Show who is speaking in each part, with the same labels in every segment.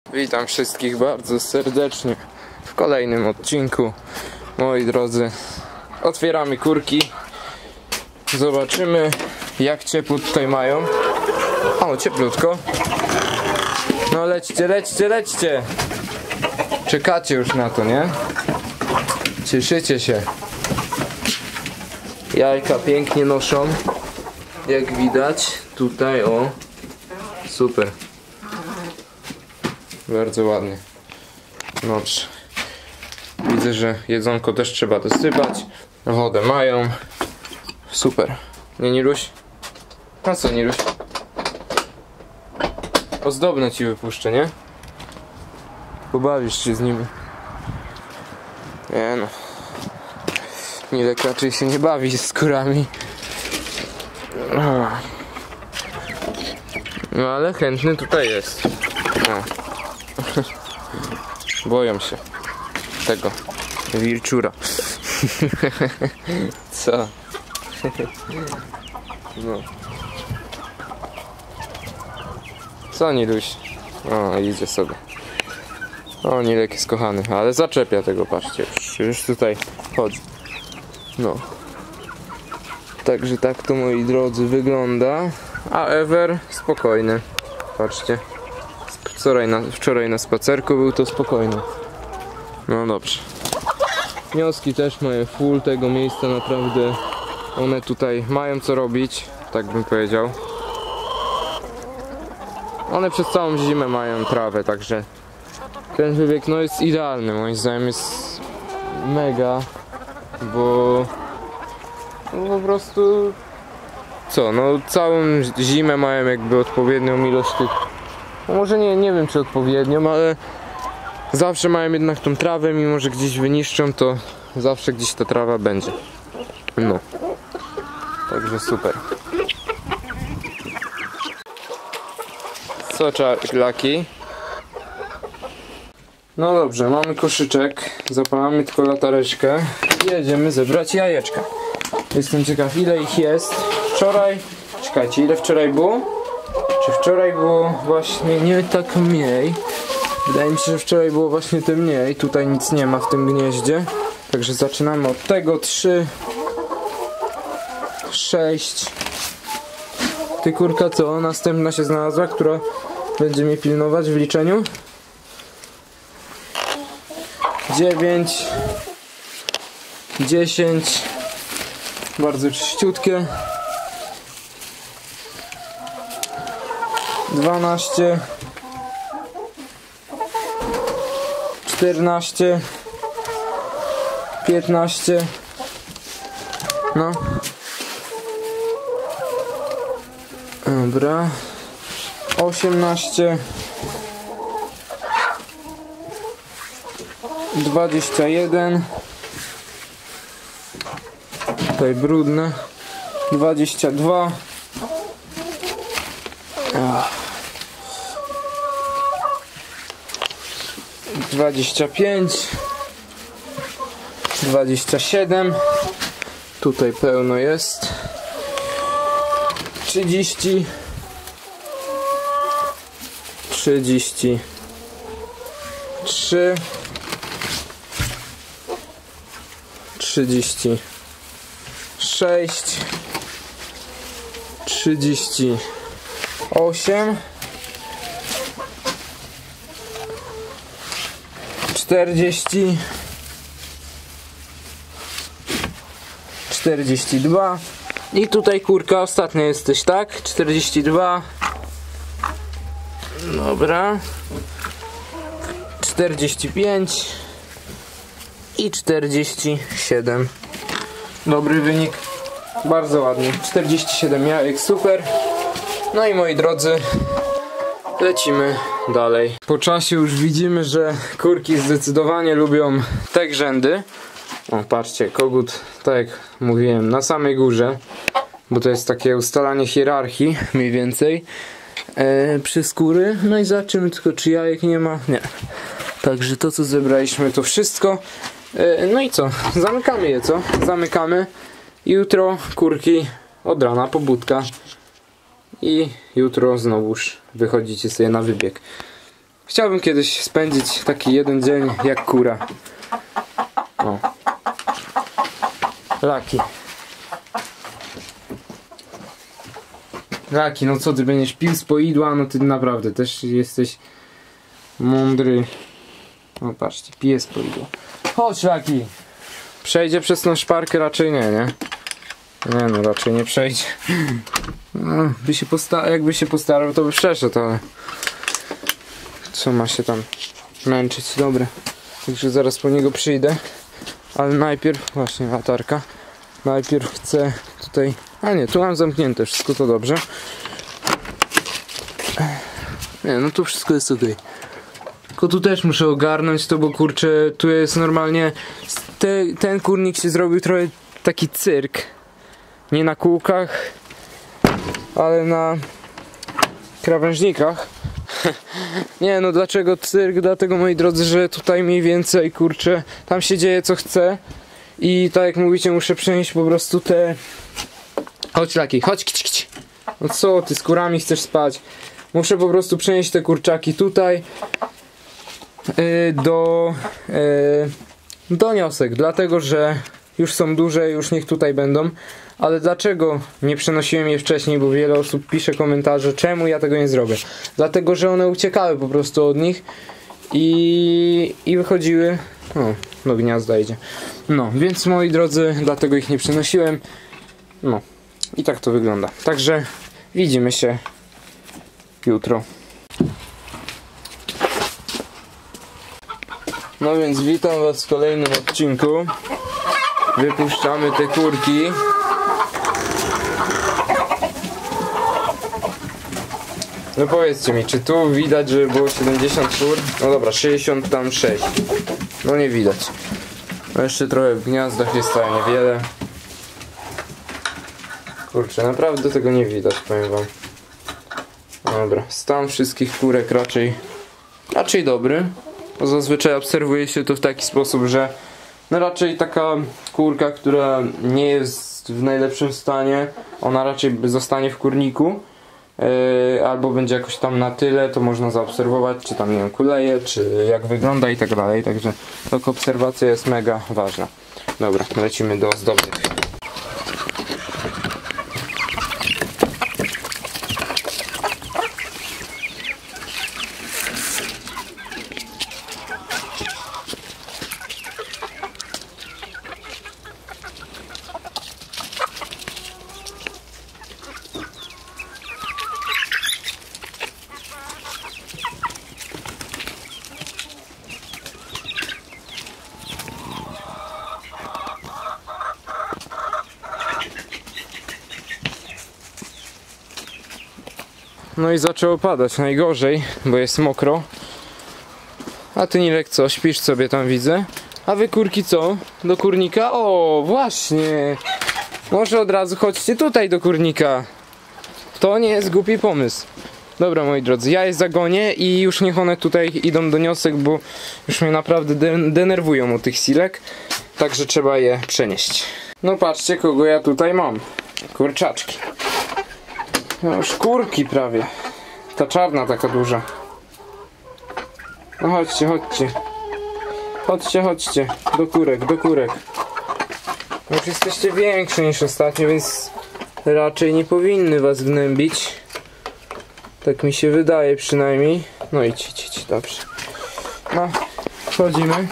Speaker 1: Witam wszystkich bardzo serdecznie w kolejnym odcinku. Moi drodzy, otwieramy kurki. Zobaczymy, jak ciepło tutaj mają. O, cieplutko. No lećcie, lećcie, lećcie. Czekacie już na to, nie? Cieszycie się. Jajka pięknie noszą, jak widać. Tutaj, o, super. Bardzo ładnie. Dobrze. Widzę, że jedzonko też trzeba dosypać. Wodę mają. Super. Nie, Niruś? A co, Niruś? Ozdobne ci wypuszczę, nie? Pobawisz się z nimi. Nie no. Nilek raczej się nie bawi z kurami. No ale chętny tutaj jest. O. Boją się tego wilczura. Co? No. Co, Niluś? O, idzie sobie. O, Nilek jest kochany, ale zaczepia tego, patrzcie, już tutaj chodzi. No. Także tak to, moi drodzy, wygląda. A Ever spokojny. Patrzcie. Wczoraj na spacerku był to spokojny. No dobrze. Wnioski też mają full tego miejsca, naprawdę. One tutaj mają co robić, tak bym powiedział. One przez całą zimę mają trawę, także ten wybieg no jest idealny, moim zdaniem jest mega, bo no po prostu co, no całą zimę mają jakby odpowiednią ilość tych, no może nie wiem czy odpowiednią, ale zawsze mają jednak tą trawę, mimo że gdzieś wyniszczą, to zawsze gdzieś ta trawa będzie. No, także super. Co, Lucky? No dobrze, mamy koszyczek, zapalamy tylko latareczkę i jedziemy zebrać jajeczka. Jestem ciekaw, ile ich jest. Wczoraj, czekajcie, ile wczoraj było? Czy wczoraj było właśnie nie tak mniej? Wydaje mi się, że wczoraj było właśnie te mniej. Tutaj nic nie ma w tym gnieździe. Także zaczynamy od tego. 3, 6. Ty kurka co? Następna się znalazła, która będzie mnie pilnować w liczeniu. 9, 10. Bardzo czyściutkie. 12, 14, 15. No. Dobra. 18, 21. Tutaj brudne. 22. 25. 27. Tutaj pełno jest. 30. 33. 36. 38. 40. 42. I tutaj kurka ostatnia jesteś, tak? 42. Dobra. 45 i 47. Dobry wynik. Bardzo ładnie. 47 jajek, super. No i moi drodzy, lecimy dalej. Po czasie już widzimy, że kurki zdecydowanie lubią te grzędy. O, patrzcie, kogut, tak jak mówiłem, na samej górze, bo to jest takie ustalanie hierarchii mniej więcej przy skóry. No i zobaczymy tylko, czy jajek nie ma. Nie. Także to, co zebraliśmy, to wszystko. No i co? Zamykamy je, co? Zamykamy. Jutro kurki od rana, pobudka. I jutro znowuż wychodzicie sobie na wybieg. Chciałbym kiedyś spędzić taki jeden dzień jak kura. O. Laki, no co ty będziesz pił z poidła? No ty naprawdę też jesteś mądry. No patrzcie, pije z poidła. Chodź, Laki! Przejdzie przez tą szparkę? Raczej nie, nie? Nie no, raczej nie przejdzie. No, jakby się postarał, to by przeszedł, ale co ma się tam męczyć? Dobra, także zaraz po niego przyjdę, ale najpierw, właśnie latarka, najpierw chcę tutaj, a nie, tu mam zamknięte, wszystko to dobrze. Nie, no tu wszystko jest ok. Tylko tu też muszę ogarnąć to, bo kurczę, tu jest normalnie, ten kurnik się zrobił trochę taki cyrk. Nie na kółkach, ale na krawężnikach. Nie no, dlaczego cyrk? Dlatego, moi drodzy, że tutaj mniej więcej, kurczę, tam się dzieje co chce. I tak jak mówicie, muszę przenieść po prostu te... Chodź, Laki, chodź, kić. No co, ty z kurami chcesz spać? Muszę po prostu przenieść te kurczaki tutaj do niosek, dlatego że już są duże, już niech tutaj będą. Ale dlaczego nie przenosiłem je wcześniej, bo wiele osób pisze komentarze, czemu ja tego nie zrobię. Dlatego, że one uciekały po prostu od nich i wychodziły, o, do gniazda idzie. No, więc moi drodzy, dlatego ich nie przenosiłem. No, i tak to wygląda. Także widzimy się jutro. No więc witam was w kolejnym odcinku. Wypuszczamy te kurki. No powiedzcie mi, czy tu widać, że było 70 kur? No dobra, 66. No nie widać. No jeszcze trochę w gniazdach jest, ale niewiele. Kurczę, naprawdę tego nie widać, powiem wam. Dobra, stan wszystkich kurek raczej dobry. Bo zazwyczaj obserwuje się to w taki sposób, że no raczej taka kurka, która nie jest w najlepszym stanie, ona raczej zostanie w kurniku. Albo będzie jakoś tam na tyle, to można zaobserwować, czy tam, nie wiem, kuleje, czy jak wygląda i tak dalej. Także taka obserwacja jest mega ważna. Dobra, lecimy do ozdobnych. No i zaczęło padać, najgorzej, bo jest mokro. A ty, Nilek, co? Śpisz sobie tam, widzę. A wy, kurki, co? Do kurnika? O, właśnie! Może od razu chodźcie tutaj do kurnika. To nie jest głupi pomysł. Dobra, moi drodzy, ja je zagonię i już niech one tutaj idą do niosek, bo już mnie naprawdę denerwują od tych silek. Także trzeba je przenieść. No patrzcie, kogo ja tutaj mam. Kurczaczki. No już kurki prawie. Ta czarna taka duża. No chodźcie, chodźcie. Chodźcie, chodźcie. Do kurek, do kurek. Już jesteście większe niż ostatnio, więc raczej nie powinny was gnębić. Tak mi się wydaje przynajmniej. No idź, dobrze. No, wchodzimy.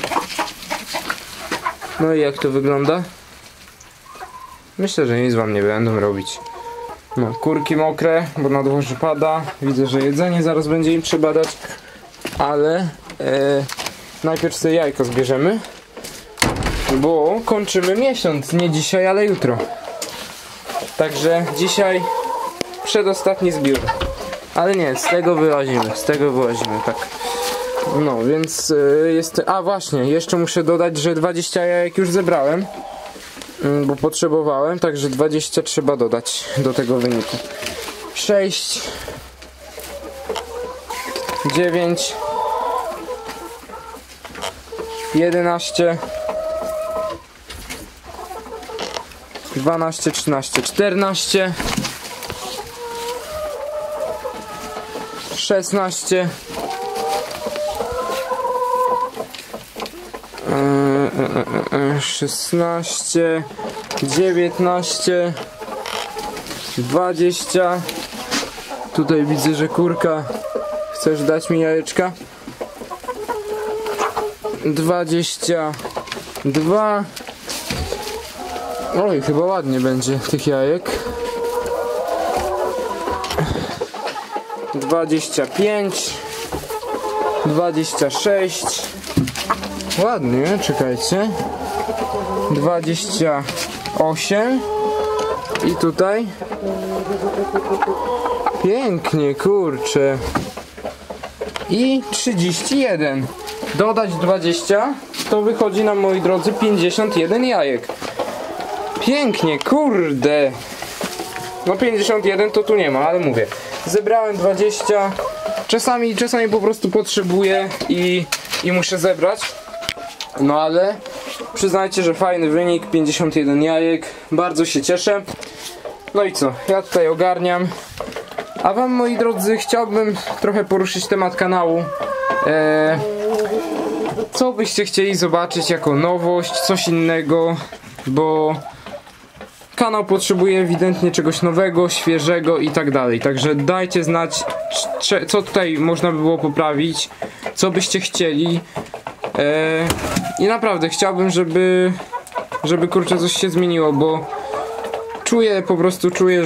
Speaker 1: No i jak to wygląda? Myślę, że nic wam nie będą robić. No, kurki mokre, bo na dworze pada. Widzę, że jedzenie zaraz będzie im trzeba dać. Ale najpierw sobie jajko zbierzemy, bo kończymy miesiąc. Nie dzisiaj, ale jutro. Także dzisiaj przedostatni zbiór. Ale nie, z tego wyłazimy, tak. No, więc jest... A właśnie, jeszcze muszę dodać, że 20 jajek już zebrałem, bo potrzebowałem, także 20 trzeba dodać do tego wyniku. 6 9 11 12 13 14 16 16, 19, 20. Tutaj widzę, że kurka, chcesz dać mi jajeczka? 22. Oj, chyba ładnie będzie tych jajek. 25, 26. Ładnie, czekajcie. 28. I tutaj pięknie, kurczę. I 31. Dodać 20, to wychodzi nam, moi drodzy, 51 jajek. Pięknie, kurde. No 51 to tu nie ma, ale mówię, zebrałem 20. Czasami po prostu potrzebuję i muszę zebrać. No ale przyznajcie, że fajny wynik, 51 jajek. Bardzo się cieszę. No i co, ja tutaj ogarniam. A wam, moi drodzy, chciałbym trochę poruszyć temat kanału. Co byście chcieli zobaczyć jako nowość, coś innego, bo kanał potrzebuje ewidentnie czegoś nowego, świeżego i tak dalej. Także dajcie znać, co tutaj można by było poprawić, co byście chcieli. I naprawdę chciałbym, żeby kurczę coś się zmieniło, bo po prostu czuję,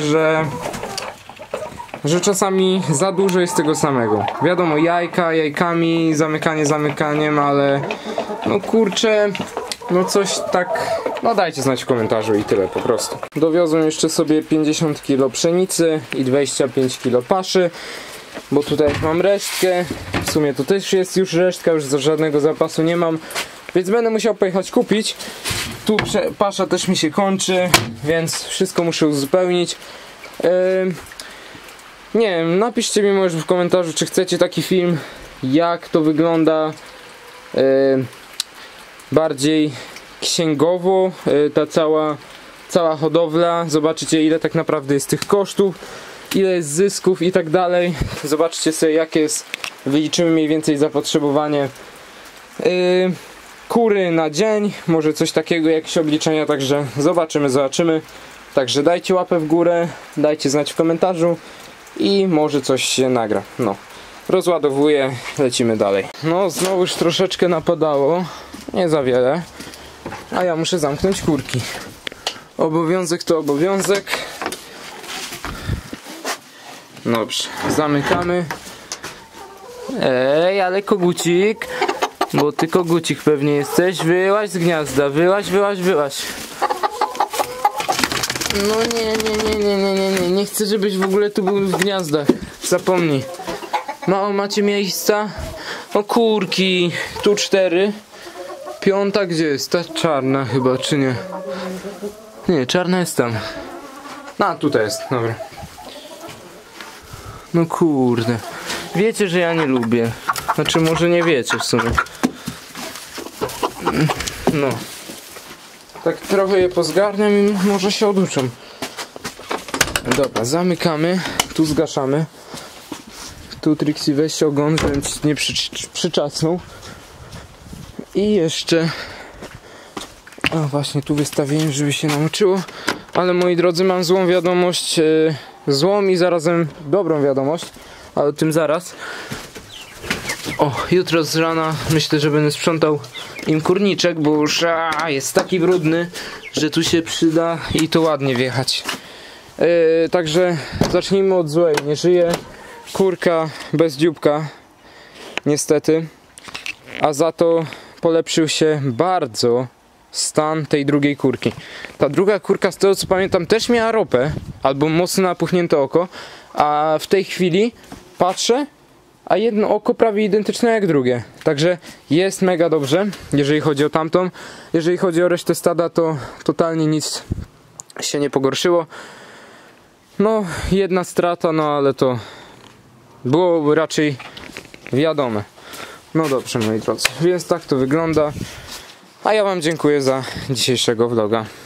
Speaker 1: że czasami za dużo jest tego samego. Wiadomo, jajkami, zamykaniem, ale no kurczę, no coś tak, no dajcie znać w komentarzu i tyle po prostu. Dowiozłem jeszcze sobie 50 kg pszenicy i 25 kg paszy, bo tutaj mam resztkę. W sumie to też jest już resztka, już żadnego zapasu nie mam, więc będę musiał pojechać kupić. Tu pasza też mi się kończy, więc wszystko muszę uzupełnić. Nie wiem, napiszcie mi może w komentarzu, czy chcecie taki film, jak to wygląda bardziej księgowo, ta cała hodowla. Zobaczycie, ile tak naprawdę jest tych kosztów, ile jest zysków i tak dalej. Zobaczcie sobie, jakie jest, wyliczymy mniej więcej zapotrzebowanie kury na dzień, może coś takiego, jakieś obliczenia, także zobaczymy. Także dajcie łapę w górę, dajcie znać w komentarzu i może coś się nagra. No, rozładowuję, lecimy dalej. No, znowu już troszeczkę napadało, nie za wiele, a ja muszę zamknąć kurki. Obowiązek to obowiązek. Dobrze, zamykamy. Ej, ale kogucik, bo ty kogucik pewnie jesteś, wyłaź z gniazda, wyłaź. No nie chcę, żebyś w ogóle tu był w gniazdach. Zapomnij. Macie miejsca? O kurki, tu 4. 5 gdzie jest? Ta czarna chyba, czy nie? Nie, czarna jest tam. A, tutaj jest, dobra. No kurde. Wiecie, że ja nie lubię. Znaczy, może nie wiecie w sumie. No. Tak trochę je pozgarniam i może się oduczą. Dobra, zamykamy. Tu zgaszamy. Tu Trixie, weź ogon, żebym ci nie przyczasnął. I jeszcze... A właśnie, tu wystawiłem, żeby się nauczyło. Ale moi drodzy, mam złą wiadomość. Złą i zarazem dobrą wiadomość. Ale o tym zaraz. O, jutro z rana myślę, że będę sprzątał im kurniczek, bo już jest taki brudny, że tu się przyda i to ładnie wjechać. Także zacznijmy od złej. Nie żyje kurka bez dzióbka, niestety, a za to polepszył się bardzo stan tej drugiej kurki. Ta druga kurka, z tego co pamiętam, też miała ropę albo mocno napuchnięte oko, a w tej chwili patrzę, a jedno oko prawie identyczne jak drugie. Także jest mega dobrze, jeżeli chodzi o tamtą. Jeżeli chodzi o resztę stada, to totalnie nic się nie pogorszyło. No, jedna strata, no ale to było raczej wiadome. No dobrze, moi drodzy, więc tak to wygląda. A ja wam dziękuję za dzisiejszego vloga.